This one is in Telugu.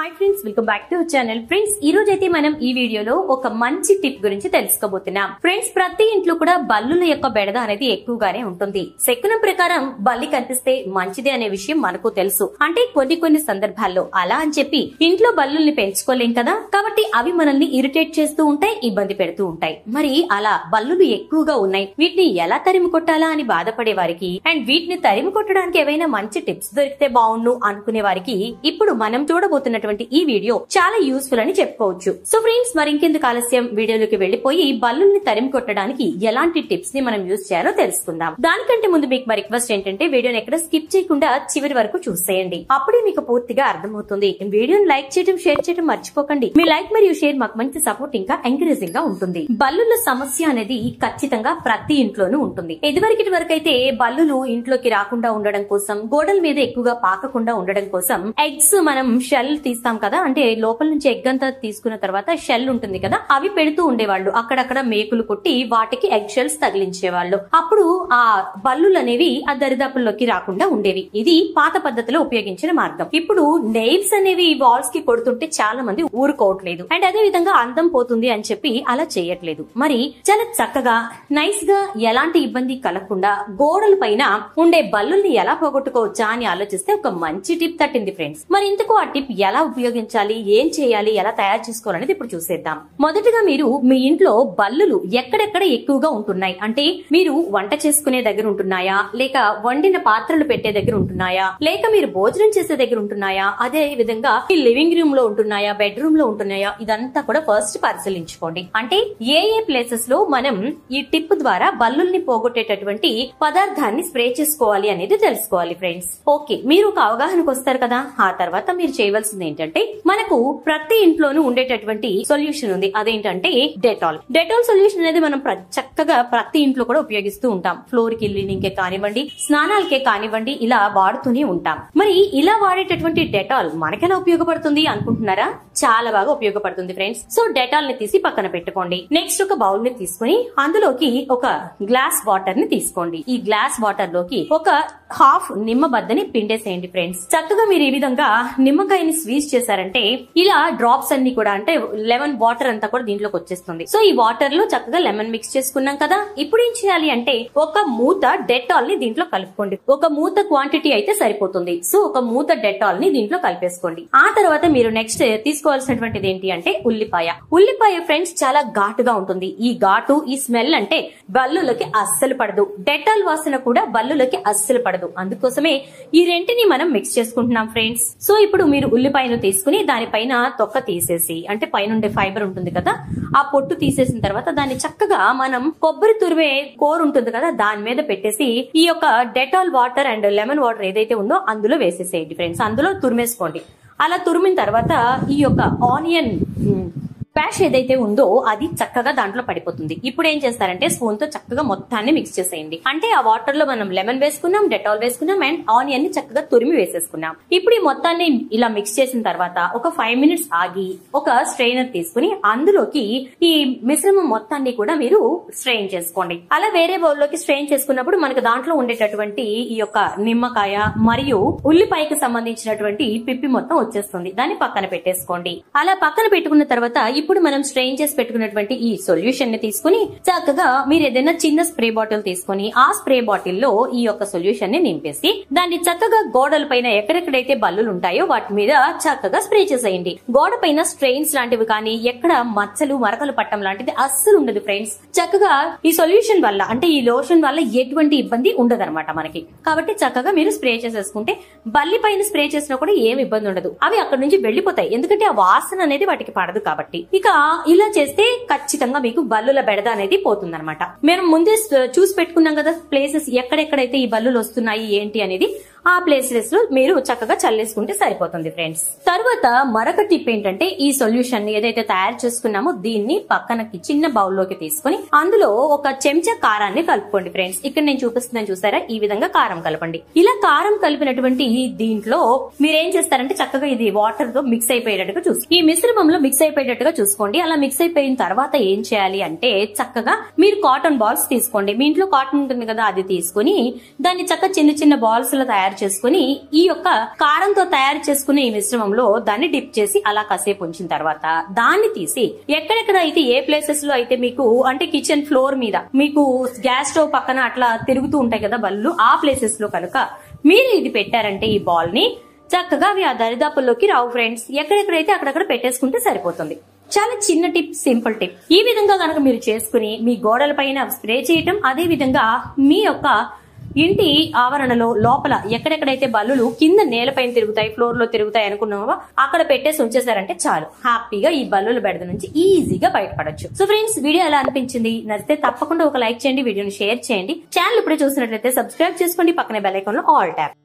Hi friends, welcome back to channel. Friends, ఈ రోజు అయితే మనం ఈ వీడియోలో ఒక మంచి టిప్ గురించి తెలుసుకోబోతున్నాం. ఫ్రెండ్స్, ప్రతి ఇంట్లో కూడా బల్లుల యొక్క బెడద అనేది ఎక్కువగానే ఉంటుంది. శకునం ప్రకారం బల్లి కనిపిస్తే మంచిది అనే విషయం మనకు తెలుసు. అంటే కొన్ని సందర్భాల్లో అలా అని చెప్పి ఇంట్లో బల్లుల్ని పెంచుకోలేం కదా, కాబట్టి అవి మనల్ని ఇరిటేట్ చేస్తూ ఉంటాయి, ఇబ్బంది పెడుతూ ఉంటాయి. మరి అలా బల్లులు ఎక్కువగా ఉన్నాయి, వీటిని ఎలా తరిమి కొట్టాలా అని బాధపడే వారికి అండ్ వీటిని తరిమి కొట్టడానికి ఏవైనా మంచి టిప్స్ దొరికితే బాగుండు అనుకునే వారికి ఇప్పుడు మనం చూడబోతున్నటువంటి ఈ వీడియో చాలా యూస్ఫుల్ అని చెప్పుకోవచ్చు. సో ఫ్రెండ్స్, మరి ఇంకెందుకు ఆలస్యం, వీడియోలోకి వెళ్లిపోయి బల్లుల్ని తరిమి కొట్టడానికి ఎలాంటి టిప్స్ ని మనం యూజ్ చేయాలో తెలుసుకుందాం. దానికంటే ముందు మీకు మా రిక్వెస్ట్ ఏంటంటే వీడియోని ఎక్కడ స్కిప్ చేయకుండా చివరి వరకు చూసేయండి. అప్పుడే మీకు పూర్తిగా అర్థమవుతుంది. వీడియోని లైక్ చేయడం, షేర్ చేయడం మర్చిపోకండి. మీ లైక్ మరియు షేర్ మాకు మంచి సపోర్ట్ ఇంకా ఎంకరేజింగ్ గా ఉంటుంది. బల్లుల సమస్య అనేది ఖచ్చితంగా ప్రతి ఇంట్లోనూ ఉంటుంది. ఇదివరకటి వరకైతే బల్లులు ఇంట్లోకి రాకుండా ఉండడం కోసం, గోడల మీద ఎక్కువగా పాకకుండా ఉండడం కోసం ఎగ్స్ మనం షెల్ తీస్తాం కదా, అంటే లోపల నుంచి ఎగ్ అంతా తీసుకున్న తర్వాత షెల్ ఉంటుంది కదా, అవి పెడుతూ ఉండేవాళ్ళు. అక్కడక్కడ మేకులు కొట్టి వాటికి ఎగ్ షెల్స్ తగిలించేవాళ్ళు. అప్పుడు ఆ బల్లులు అనేవి ఆ దరిదాపుల్లోకి రాకుండా ఉండేవి. ఇది పాత పద్ధతిలో ఉపయోగించిన మార్గం. ఇప్పుడు నెయిల్స్ అనేవి వాల్స్ కి కొడుతుంటే చాలా మంది ఊరుకోవట్లేదు, అండ్ అదే విధంగా అందం పోతుంది అని చెప్పి అలా చేయట్లేదు. మరి చాలా చక్కగా నైస్ గా ఎలాంటి ఇబ్బంది కలగకుండా గోడల పైన ఉండే బల్లుల్ని ఎలా పోగొట్టుకోవచ్చా అని ఆలోచిస్తే ఒక మంచి టిప్ తట్టింది ఫ్రెండ్స్. మరి ఇంతకు ఆ టిప్ ఎలా ఉపయోగించాలి, ఏం చేయాలి, ఎలా తయారు చేసుకోవాలనేది ఇప్పుడు చూసేద్దాం. మొదటగా మీరు మీ ఇంట్లో బల్లులు ఎక్కడెక్కడ ఎక్కువగా ఉంటున్నాయి, అంటే మీరు వంట చేసుకునే దగ్గర ఉంటున్నాయా, లేక వండిన పాత్రలు పెట్టే దగ్గర ఉంటున్నాయా, లేక మీరు భోజనం చేసే దగ్గర ఉంటున్నాయా, అదే విధంగా మీ లివింగ్ రూమ్ లో ఉంటున్నాయా, బెడ్రూమ్ లో ఉంటున్నాయా, ఇదంతా కూడా ఫస్ట్ పరిశీలించుకోండి. అంటే ఏ ప్లేసెస్ లో మనం ఈ టిప్ ద్వారా బల్లుల్ని పోగొట్టేటటువంటి పదార్థాన్ని స్ప్రే చేసుకోవాలి అనేది తెలుసుకోవాలి ఫ్రెండ్స్. ఓకే, మీరు ఒక అవగాహనకు వస్తారు కదా. ఆ తర్వాత మీరు చేయవలసింది ఏంటంటే, మనకు ప్రతి ఇంట్లోనూ ఉండేటటువంటి సొల్యూషన్ ఉంది. అదేంటంటే డెటాల్. డెటాల్ సొల్యూషన్ అనేది మనం చక్కగా ప్రతి ఇంట్లో కూడా ఉపయోగిస్తూ ఉంటాం. ఫ్లోర్ క్లీనింగ్ కే కానివ్వండి, స్నానాలకే కానివ్వండి, ఇలా వాడుతూనే ఉంటాం. మరి ఇలా వాడేటటువంటి డెటాల్ మనకెలా ఉపయోగపడుతుంది అనుకుంటున్నారా? చాలా బాగా ఉపయోగపడుతుంది ఫ్రెండ్స్. సో డెటాల్ ని తీసి పక్కన పెట్టుకోండి. నెక్స్ట్ ఒక బౌల్ ని తీసుకుని అందులోకి ఒక గ్లాస్ వాటర్ ని తీసుకోండి. ఈ గ్లాస్ వాటర్ లోకి ఒక హాఫ్ నిమ్మ బద్దని పిండేసేయండి ఫ్రెండ్స్. చక్కగా మీరు ఈ విధంగా నిమ్మకాయని స్వీజ్ చేశారంటే ఇలా డ్రాప్స్ అన్ని కూడా, అంటే లెమన్ వాటర్ అంతా కూడా దీంట్లోకి వచ్చేస్తుంది. సో ఈ వాటర్ లో చక్కగా లెమన్ మిక్స్ చేసుకున్నాం కదా. ఇప్పుడు ఏం చేయాలి అంటే ఒక మూత డెటాల్ ని దీంట్లో కలుపుకోండి. ఒక మూత క్వాంటిటీ అయితే సరిపోతుంది. సో ఒక మూత డెటాల్ ని దీంట్లో కలిపేసుకోండి. ఆ తర్వాత మీరు నెక్స్ట్ తీసుకోవాల్సినటువంటిది ఏంటి అంటే ఉల్లిపాయ. ఉల్లిపాయ ఫ్రెండ్స్ చాలా ఘాటుగా ఉంటుంది. ఈ ఘాటు, ఈ స్మెల్ అంటే బల్లులకి అస్సలు పడదు. డెటాల్ వాసన కూడా బల్లులకి అస్సలు పడదు. అందుకోసమే ఈ రెంటిని మనం మిక్స్ చేసుకుంటున్నాం ఫ్రెండ్స్. సో ఇప్పుడు మీరు ఉల్లిపాయను తీసుకుని దానిపైన తొక్క తీసేసి, అంటే పైన ఫైబర్ ఉంటుంది కదా, ఆ పొట్టు తీసేసిన తర్వాత దాన్ని చక్కగా మనం కొబ్బరి తురిమే కోర్ ఉంటుంది కదా, దాని మీద పెట్టేసి ఈ యొక్క Dettol water and lemon water ఏదైతే ఉందో అందులో వేసేసేయండి ఫ్రెండ్స్. అందులో తురిమేసుకోండి. అలా తురిమిన తర్వాత ఈ యొక్క ఆనియన్ ప్యాష్ ఏదైతే ఉందో అది చక్కగా దాంట్లో పడిపోతుంది. ఇప్పుడు ఏం చేస్తారంటే స్పూన్ తో చక్కగా మొత్తాన్ని మిక్స్ చేసేయండి. అంటే ఆ వాటర్ లో మనం లెమన్ వేసుకున్నాం, డెటాల్ వేసుకున్నాం అండ్ ఆనియన్ ని చక్కగా తురిమి వేసేసుకున్నాం. ఇప్పుడు ఈ మొత్తాన్ని ఇలా మిక్స్ చేసిన తర్వాత ఒక 5 minutes ఆగి ఒక స్ట్రెయినర్ తీసుకుని అందులోకి ఈ మిశ్రమం మొత్తాన్ని కూడా మీరు స్ట్రెయిన్ చేసుకోండి. అలా వేరే బౌల్ లోకి స్ట్రెయిన్ చేసుకున్నప్పుడు మనకు దాంట్లో ఉండేటటువంటి ఈ యొక్క నిమ్మకాయ మరియు ఉల్లిపాయకి సంబంధించినటువంటి పిప్పి మొత్తం వచ్చేస్తుంది. దాన్ని పక్కన పెట్టేసుకోండి. అలా పక్కన పెట్టుకున్న తర్వాత ఇప్పుడు మనం స్ట్రెయిన్ చేసి పెట్టుకున్నటువంటి ఈ సొల్యూషన్ ని తీసుకుని చక్కగా మీరు ఏదైనా చిన్న స్ప్రే బాటిల్ తీసుకుని ఆ స్ప్రే బాటిల్ లో ఈ యొక్క సొల్యూషన్ ని నింపేసి దాన్ని చక్కగా గోడల పైన ఎక్కడెక్కడైతే బల్లులు ఉంటాయో వాటి మీద చక్కగా స్ప్రే చేసేయండి. గోడ పైన స్ట్రెయిన్స్ లాంటివి కానీ ఎక్కడ మచ్చలు మరకలు పట్టం లాంటిది అస్సలు ఉండదు ఫ్రెండ్స్. చక్కగా ఈ సొల్యూషన్ వల్ల, అంటే ఈ లోషన్ వల్ల ఎటువంటి ఇబ్బంది ఉండదన్నమాట మనకి. కాబట్టి చక్కగా మీరు స్ప్రే చేసేసుకుంటే బల్లి పైన స్ప్రే చేసినా కూడా ఏమి ఇబ్బంది ఉండదు. అవి అక్కడ నుంచి వెళ్లిపోతాయి, ఎందుకంటే ఆ వాసన అనేది వాటికి పడదు కాబట్టి. ఇక ఇలా చేస్తే ఖచ్చితంగా మీకు బల్లుల బెడద అనేది పోతుందన్నమాట. మేము ముందే చూసి పెట్టుకున్నాం కదా ప్లేసెస్ ఎక్కడెక్కడైతే ఈ బల్లులు వస్తున్నాయి ఏంటి అనేది. ఆ ప్లేసెస్ లో మీరు చక్కగా చల్లేసుకుంటే సరిపోతుంది ఫ్రెండ్స్. తర్వాత మరొక టిప్ ఏంటంటే ఈ సొల్యూషన్ ని ఏదైతే తయారు చేసుకున్నామో దీన్ని పక్కనకి చిన్న బౌల్ లోకి తీసుకుని అందులో ఒక చెంచా కారాన్ని కలుపుకోండి ఫ్రెండ్స్. ఇక్కడ నేను చూపిస్తున్నాను చూసారా, ఈ విధంగా కారం కలపండి. ఇలా కారం కలిపినటువంటి దీంట్లో మీరేం చేస్తారంటే చక్కగా ఇది వాటర్ తో మిక్స్ అయిపోయేటట్టుగా ఈ మిశ్రమంలో మిక్స్ అయిపోయేటట్టుగా చూసుకోండి. అలా మిక్స్ అయిపోయిన తర్వాత ఏం చేయాలి అంటే చక్కగా మీరు కాటన్ బాల్స్ తీసుకోండి. మీ ఇంట్లో కాటన్ ఉంటుంది కదా, అది తీసుకుని దాన్ని చక్కగా చిన్న చిన్న బాల్స్ లో తయారు తయారు చేసుకుని ఈ యొక్క కారంతో తయారు చేసుకునే ఈ మిశ్రమంలో దాన్ని డిప్ చేసి అలా కాసేపు ఉంచిన తర్వాత దాన్ని తీసి ఎక్కడెక్కడ అయితే ఏ ప్లేసెస్ లో అయితే మీకు అంటే కిచెన్ ఫ్లోర్ మీద మీకు గ్యాస్ స్టవ్ పక్కన అట్లా తిరుగుతూ ఉంటాయి కదా బల్లు, ఆ ప్లేసెస్ లో కనుక మీరు ఇది పెట్టారంటే ఈ బాల్ ని చక్కగా అవి ఆ దరిదాపుల్లోకి రావు ఫ్రెండ్స్. ఎక్కడెక్కడైతే అక్కడక్కడ పెట్టేసుకుంటే సరిపోతుంది. చాలా చిన్న టిప్, సింపుల్ టిప్. ఈ విధంగా కనుక మీరు చేసుకుని మీ గోడల పైన స్ప్రే చేయటం, అదే విధంగా మీ యొక్క ఇంటి ఆవరణలో లోపల ఎక్కడెక్కడైతే బల్లులు కింద నేలపైన తిరుగుతాయి, ఫ్లోర్ లో తిరుగుతాయి అనుకున్నావో అక్కడ పెట్టేసి ఉంచేసారంటే చాలు, హ్యాపీగా ఈ బల్లుల బెడద నుంచి ఈజీగా బయటపడొచ్చు. సో ఫ్రెండ్స్, వీడియో ఎలా అనిపించింది? నచ్చితే తప్పకుండా ఒక లైక్ చేయండి, వీడియోని షేర్ చేయండి. ఛానల్ ఇప్పుడే చూసినట్లయితే సబ్స్క్రైబ్ చేసుకోండి, పక్కనే బెల్ ఐకాన్ లో ఆల్ ట్యాప్.